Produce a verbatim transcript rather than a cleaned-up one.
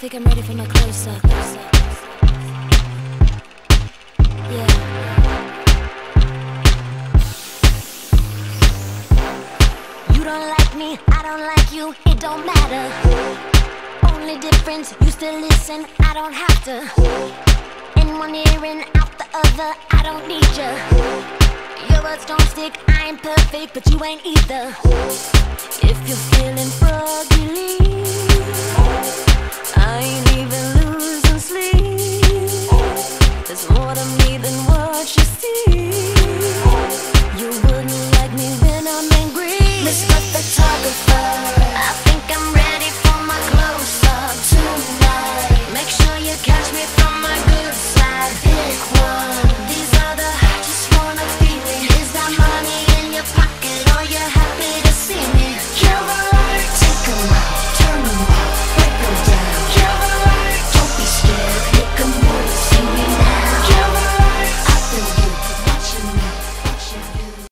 think I'm ready for my close-up. Yeah. You don't like me, I don't like you, it don't matter. Only difference, you still listen, I don't have to. In one ear and out the other, I don't need you. Your words don't stick, I ain't perfect, but you ain't either. If you're feeling bugged,